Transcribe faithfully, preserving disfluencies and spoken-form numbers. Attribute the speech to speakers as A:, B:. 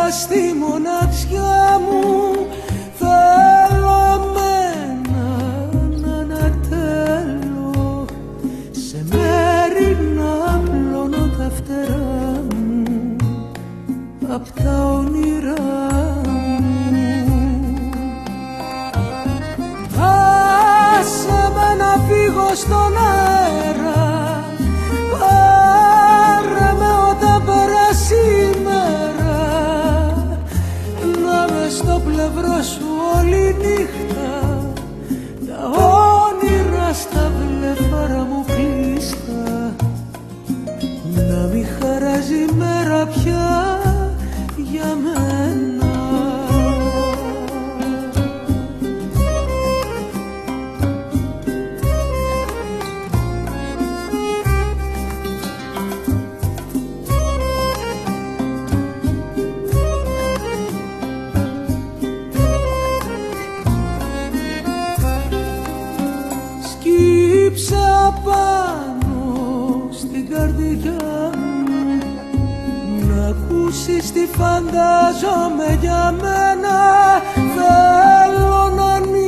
A: στη μοναξιά μου. Θέλω εμένα να ανατέλω, σε μέρη να πλώνω τα φτερά μου απ' τα όνειρά μου. Άσε με να φύγω στον αέρα, πάρε με όταν περάσει η μέρα, να με στο πλευρό σου όλη νύχτα, τα όνειρα στα βλεφάρα μου κλειστά, να μη χαράζει η μέρα πια για μένα. Σκύψε απάνω στην καρδιά μου, να ακούσεις τι φαντάζομαι για μένα. Θέλω να